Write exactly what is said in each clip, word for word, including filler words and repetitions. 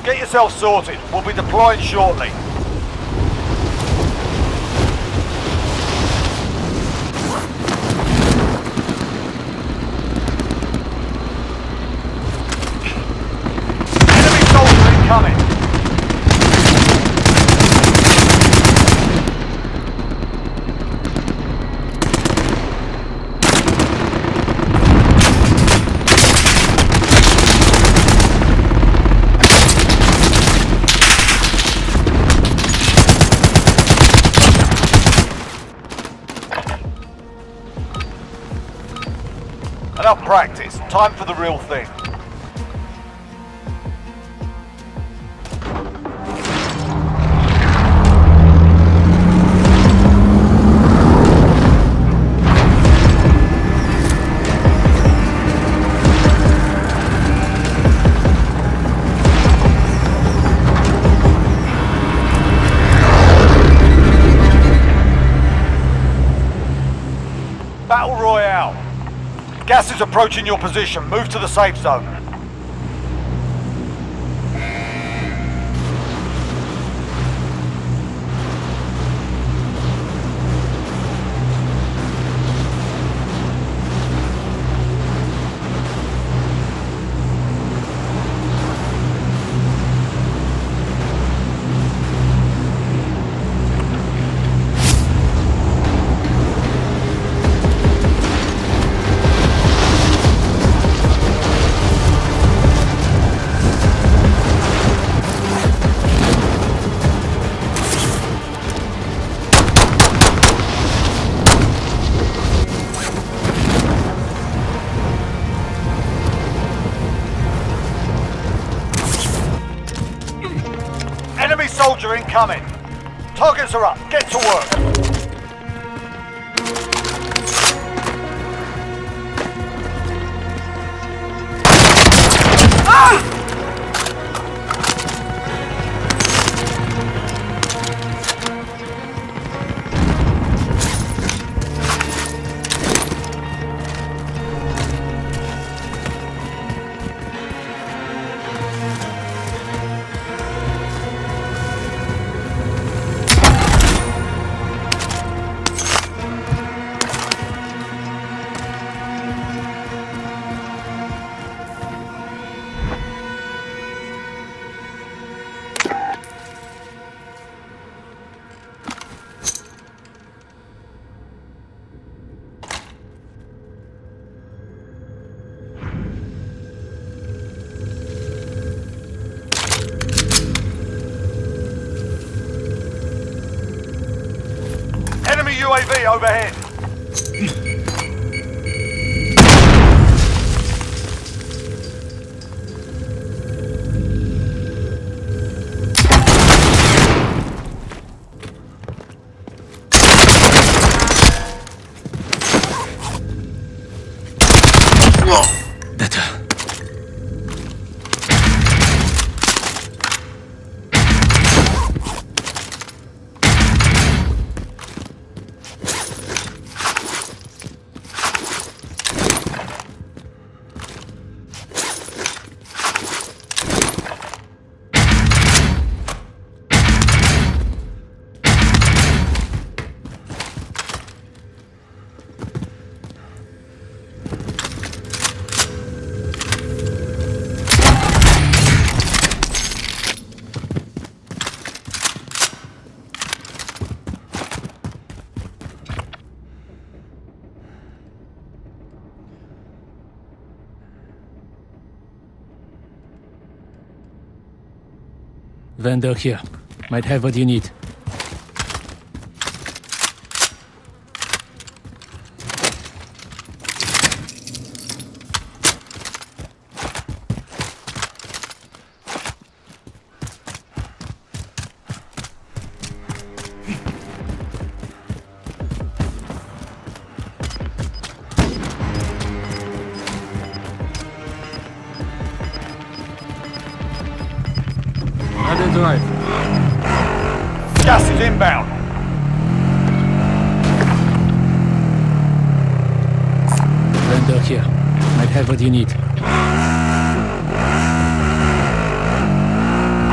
Get yourself sorted. We'll be deploying shortly. Enemy soldier incoming. Enough practice. Time for the real thing. Battle Royale. Gas is approaching your position. Move to the safe zone. Enemy soldier incoming. Targets are up. Get to work. Ah! Enemy U A V overhead. Better. Vendor here. Might have what you need. Another drive. Gas is inbound. Vendor here. Might have what you need.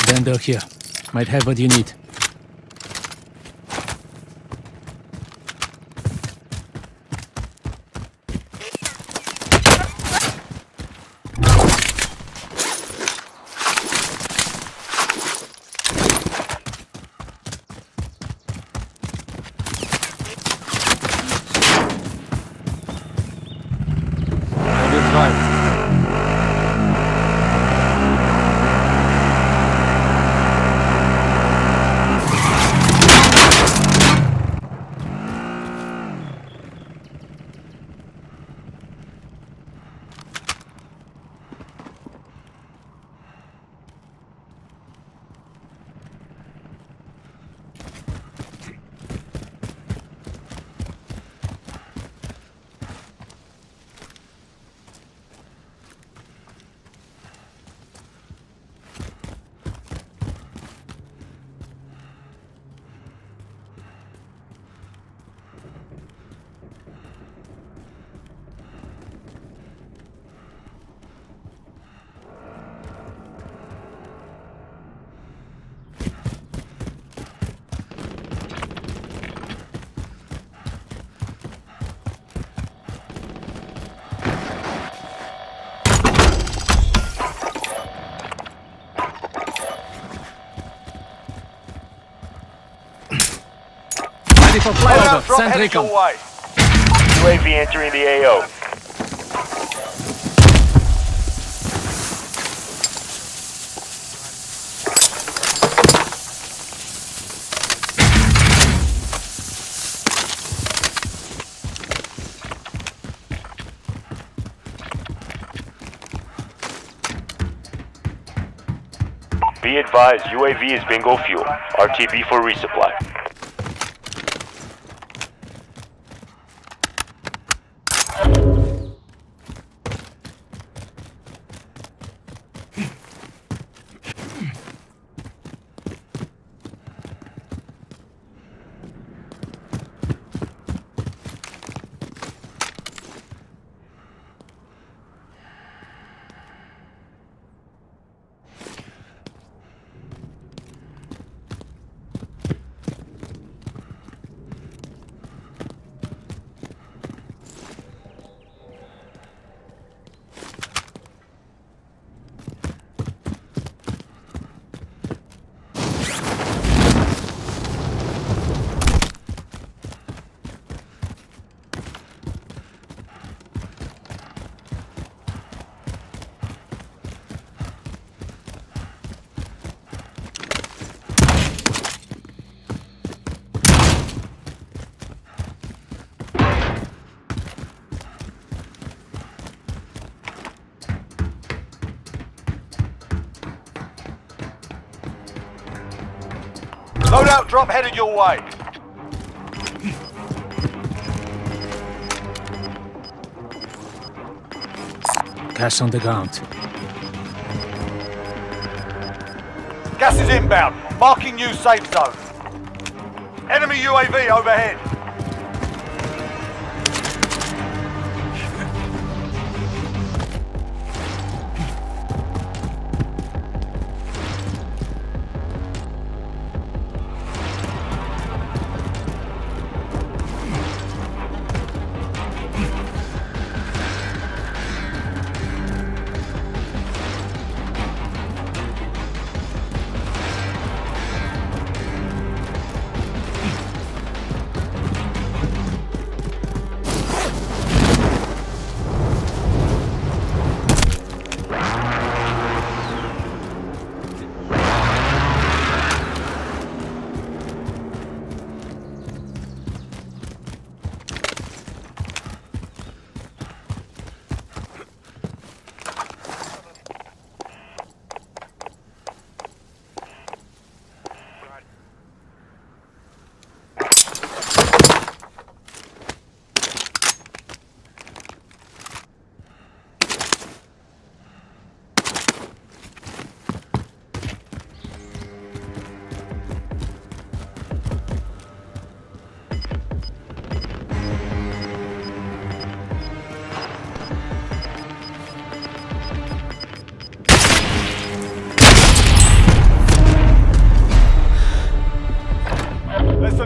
Vendor here. Might have what you need. Ready for flyover. Send recon. U A V entering the A O. Be advised, U A V is bingo fuel. R T B for resupply. Loadout drop headed your way. Cash on the ground. Gas is inbound. Marking new safe zone. Enemy U A V overhead.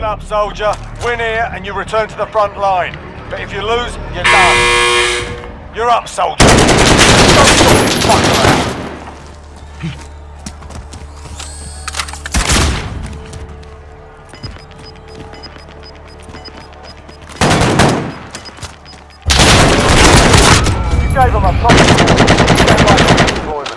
Listen up, soldier. Win here and you return to the front line. But if you lose, you're done. You're up, soldier. Don't sort this fucker out. You gave him a proper deployment.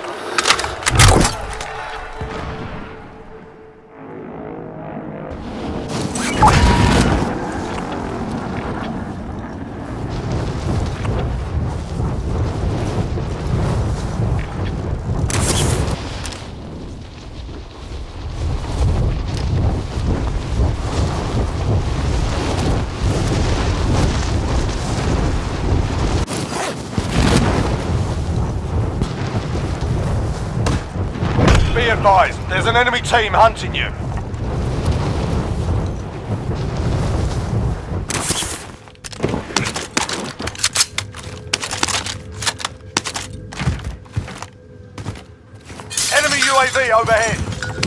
Be advised, there's an enemy team hunting you. Enemy U A V overhead.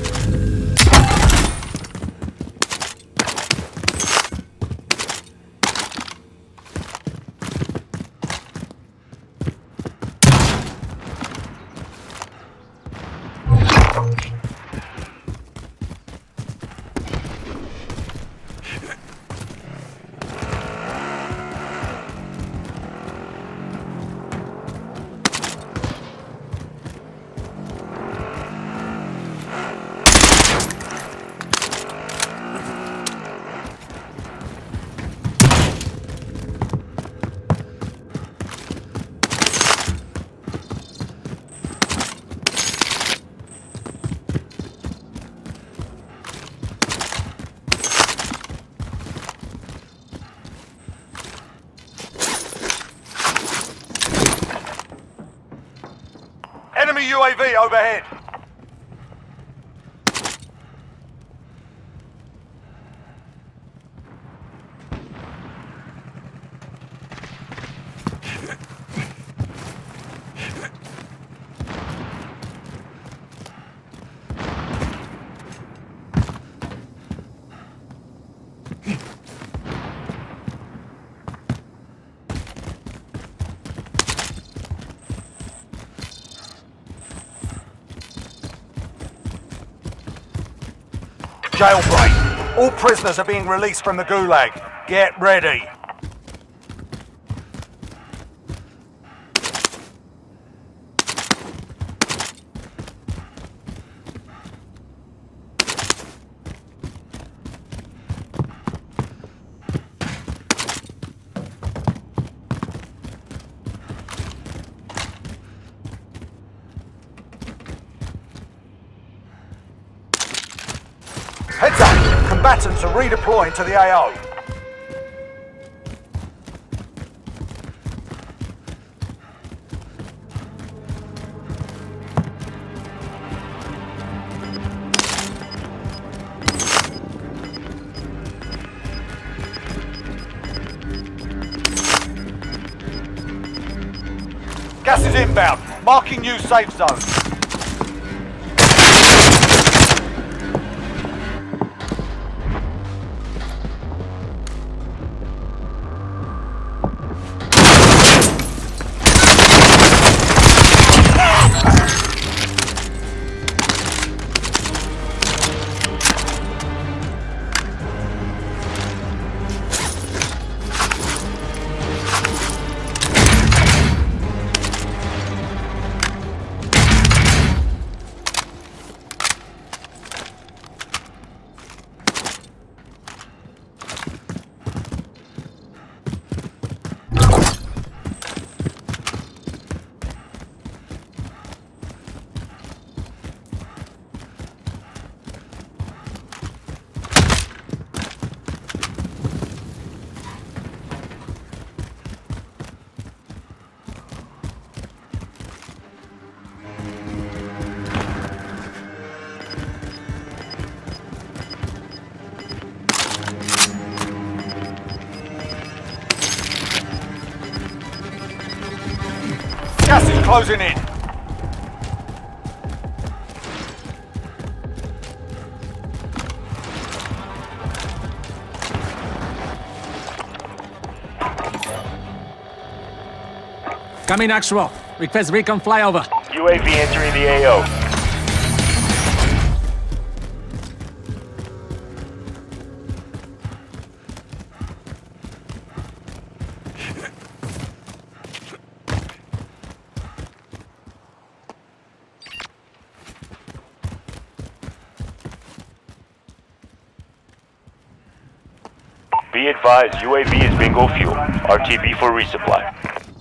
Enemy U A V overhead. Jailbreak. All prisoners are being released from the Gulag. Get ready. Heads up! Combatants are redeploying to the A O. Gas is inbound. Marking new safe zone. Gas is closing in. Coming actual. Request recon flyover. U A V entering the A O. Be advised, U A V is bingo fuel. R T B for resupply.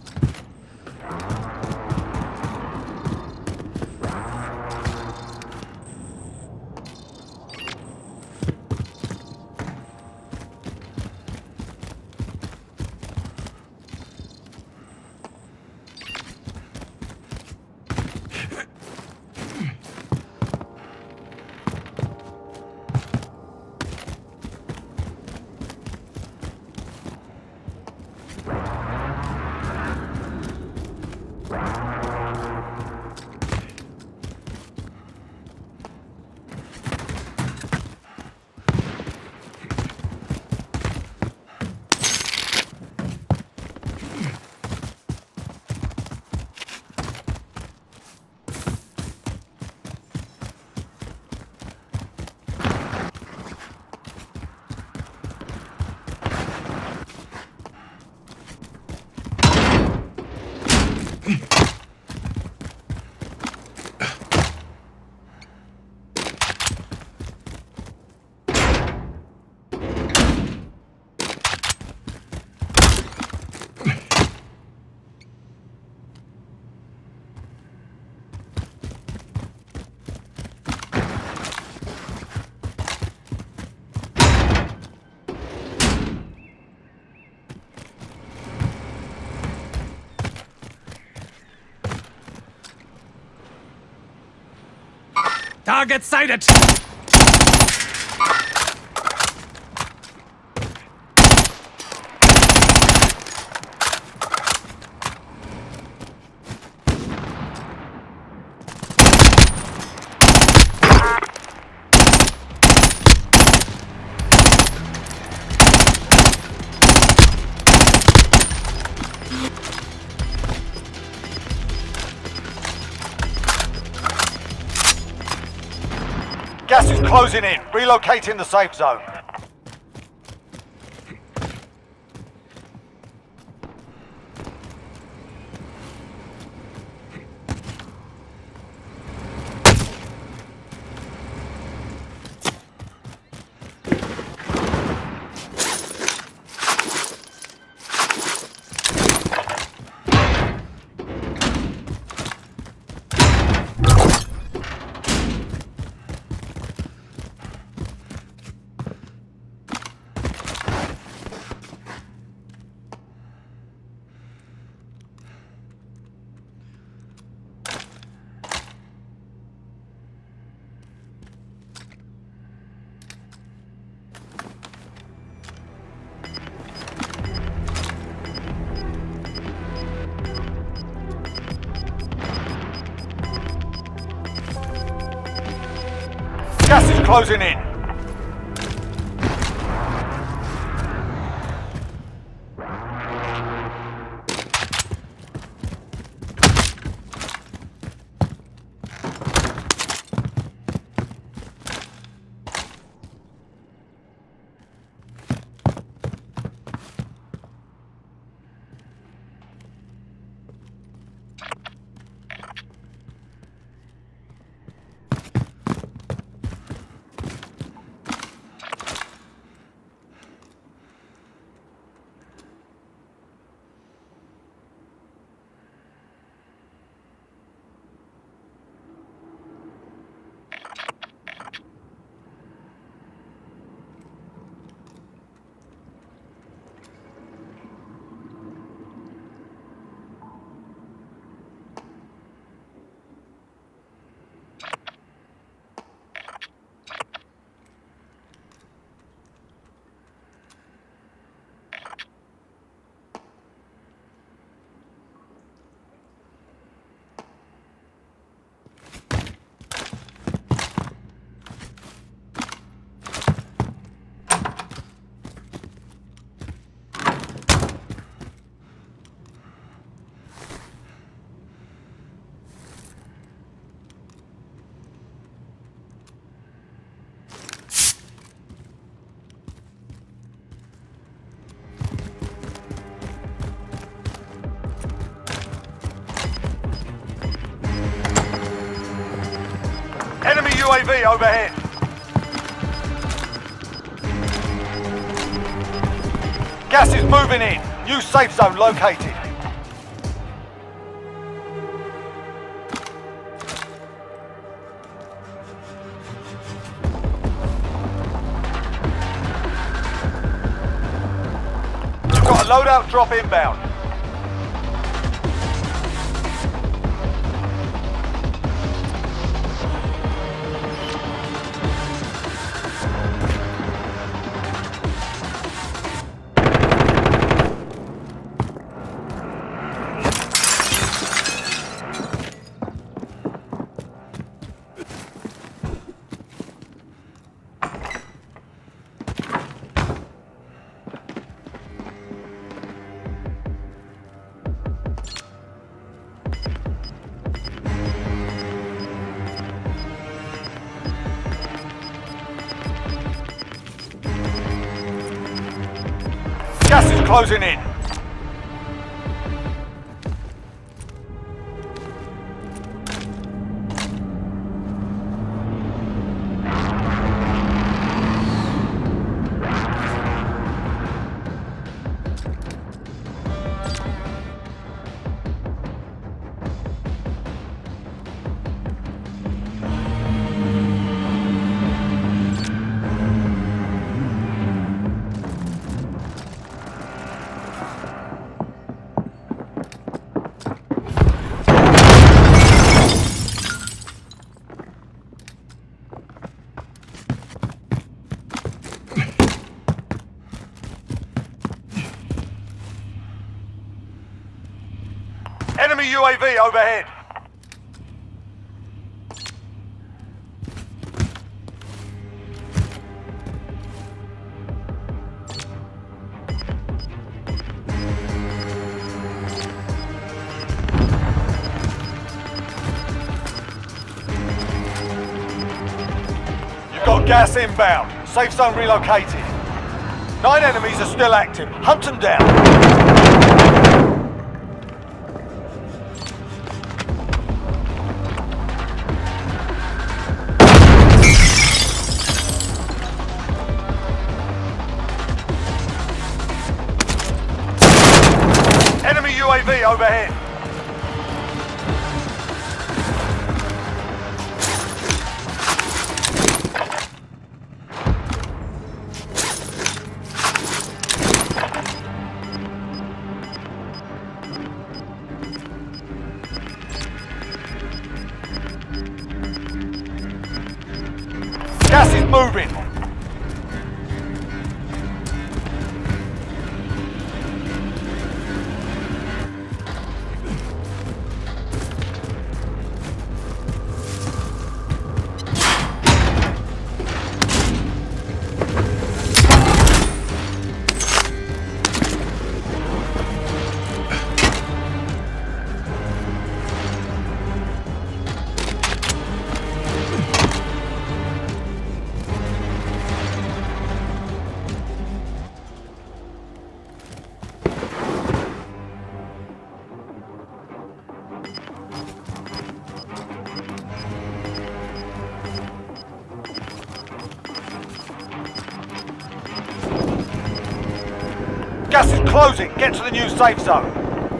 Target sighted! Gas is closing in. Relocating the safe zone. Gas is closing in. U A V overhead. Gas is moving in. New safe zone located. You've got a loadout drop inbound. Gas is closing in. Enemy U A V overhead. You've got gas inbound. Safe zone relocated. Nine enemies are still active. Hunt them down. U A V overhead. Gas is moving. Gas is closing. Get to the new safe zone.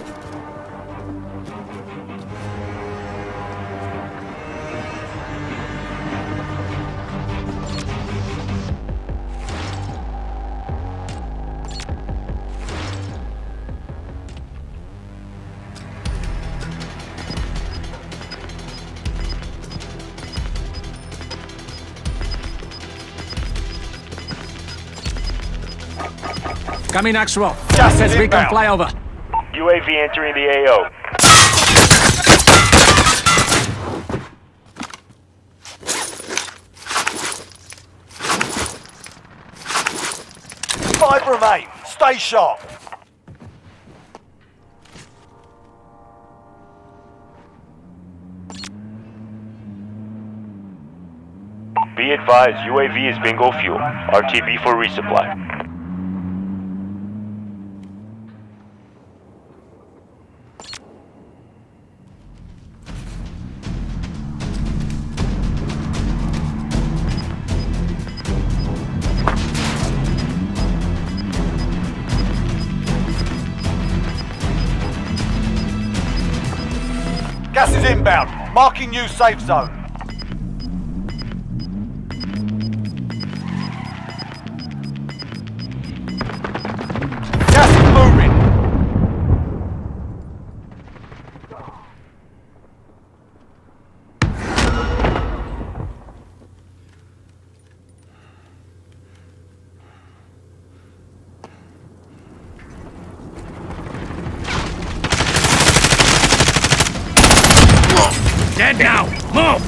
Coming Axel. Gas is Says we can inbound. fly over. U A V entering the A O. Five remain. Stay sharp. Be advised, U A V is bingo fuel. R T B for resupply. is inbound. Marking new safe zone. Gas is moving. Dead now! Move!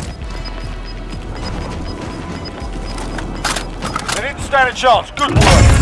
They didn't stand a chance. Good work.